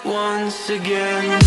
once again.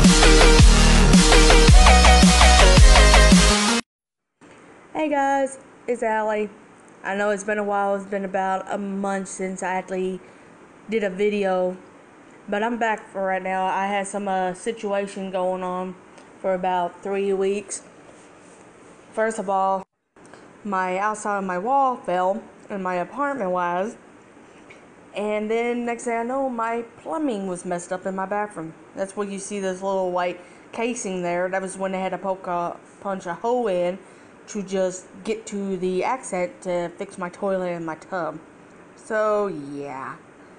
Hey guys, it's Allie. I know it's been a while. It's been about a month since I actually did a video, but I'm back for right now. I had some situation going on for about 3 weeks. First of all, my outside of my wall fell in my apartment was, and then next thing I know, my plumbing was messed up in my bathroom. That's where you see this little white casing there. That was when they had to punch a hole in to just get to the accent to fix my toilet and my tub. So yeah.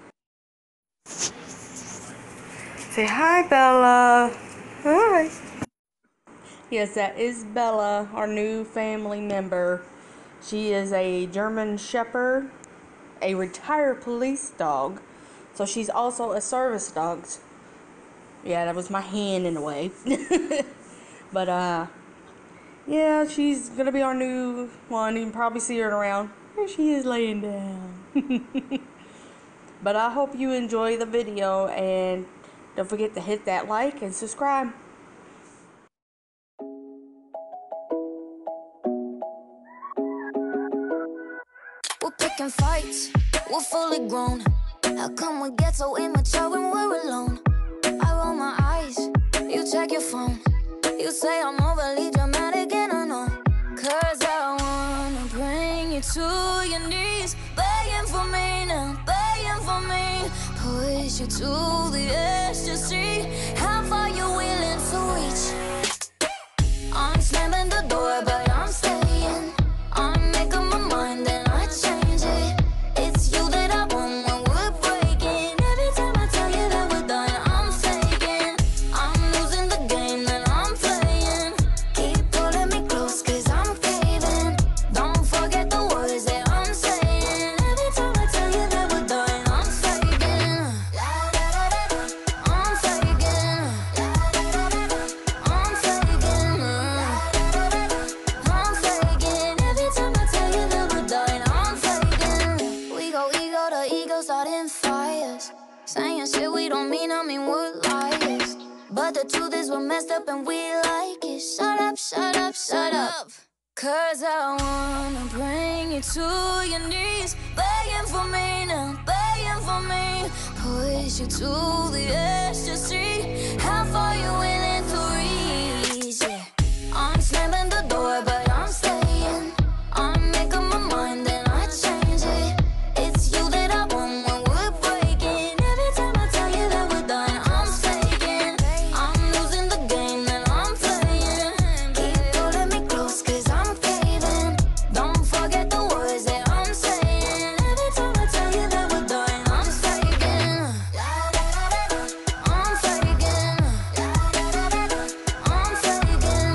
Say hi, Bella. Hi. Yes, that is Bella, our new family member. She is a German Shepherd, a retired police dog, so she's also a service dog. Yeah, that was my hand in a way. But yeah, she's gonna be our new one. You can probably see her around. There she is laying down. But I hope you enjoy the video, and don't forget to hit that like and subscribe. We're picking fights, we're fully grown. How come we get so immature when we're alone? I roll my eyes, you check your phone. You say I'm overly dramatic and I know, 'cause I wanna bring you to your knees, begging for me now, begging for me. Push you to the edge to see how far you're willing to reach. I'm slamming the door, but I'm staying. I'm making my mind and I change it. It's you that I want when we're breaking. Every time I tell you that we're done, I'm faking. I'm losing the game that I'm playing. Keep pulling me close 'cause I'm caving. Don't forget the words that I'm saying. Every time I tell you that we're done, I'm faking. I'm faking. I'm faking. I'm faking. Every time I tell you that we're done, I'm faking. We go ego to ego, starting fires. Saying shit we don't mean, I mean we're liars. But the truth is we're messed up and we like it. Shut up, shut up, shut up. 'Cause I wanna bring you to your knees, begging for me now, begging for me. Push you to the edge to see how far you're willing to reach. Yeah. I'm slamming the door, but I'm staying. I'm making my mind and I change it. It's you that I want when we're breaking. Every time I tell you that we're done, I'm faking. I'm losing the game that I'm playing. Keep pulling me close 'cause I'm caving. Don't forget the words that I'm saying. Every time I tell you that we're done, I'm faking. I'm faking. I'm faking.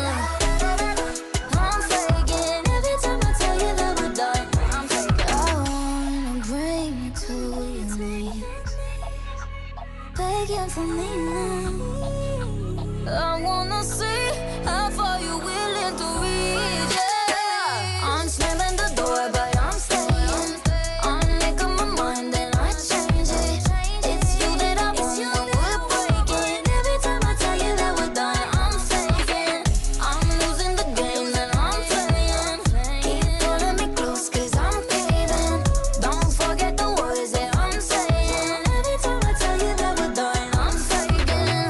I'm faking. Every time I tell you that we're done, I'm faking. I wanna bring you to your knees, begging for me now. I wanna see how far you're willing to reach. Yeah. I'm slamming the door, but I'm staying. I'm making my mind and I change it. It's you that I want when we're breaking. Every time I tell you that we're done, I'm faking. I'm losing the game that I'm playing. Keep pulling me close 'cause I'm caving. Don't forget the words that I'm saying. Every time I tell you that we're done, I'm faking.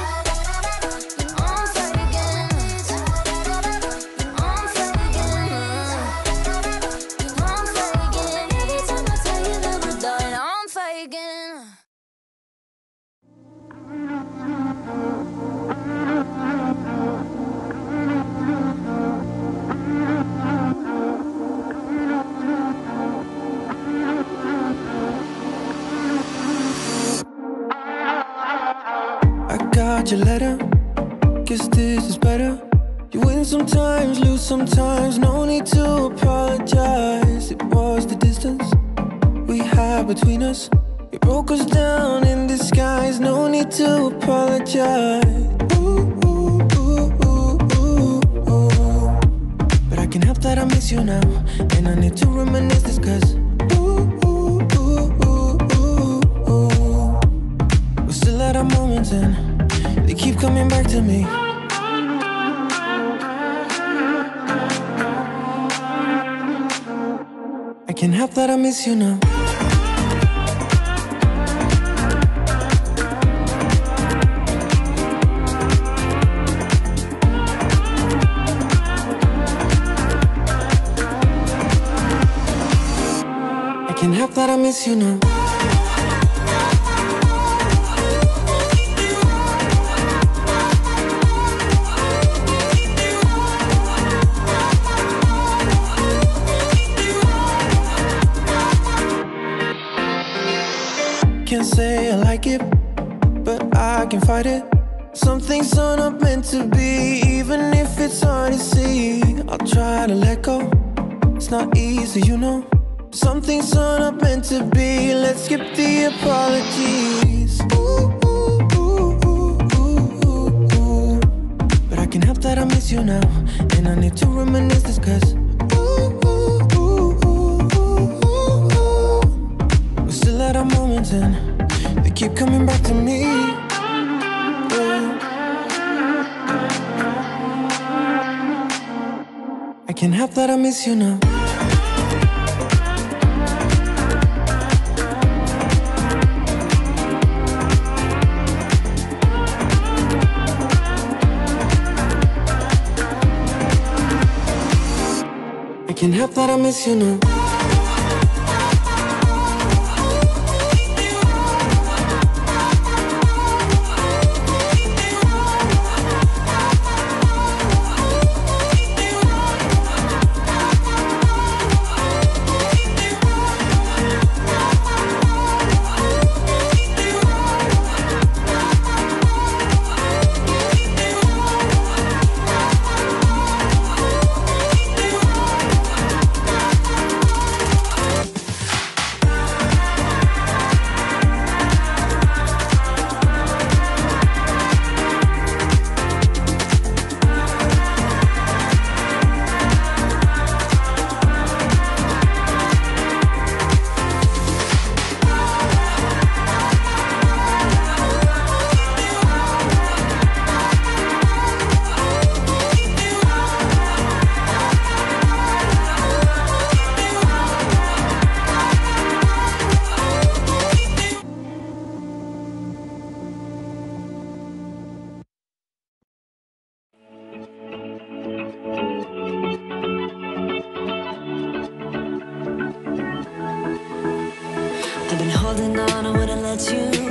I'm faking. I'm faking. I'm faking. Every time I tell you that we're done, I'm faking. I got your letter, guess this is better. You win sometimes, lose sometimes, no need to apologize. It was the distance we had between us. You broke us down in disguise, no need to apologize. Ooh, ooh, ooh, ooh, ooh, ooh. But I can't help that I miss you now, and I need to reminisce this 'cause ooh, ooh, ooh, ooh, ooh, ooh. We're still our moments and they keep coming back to me. I can't help that I miss you now. I can't help that I miss you now. Can't say I like it, but I can fight it. Some things are not meant to be, even if it's hard to see. I'll try to let go, it's not easy, you know. Some things are not meant to be, let's skip the apologies. Ooh, ooh, ooh, ooh, ooh, ooh, ooh. But I can't help that I miss you now, and I need to reminisce this cause we're still at our moments and they keep coming back to me. I can't help that I miss you now. I can't help that I miss you now. I've been holding on, I wouldn't let you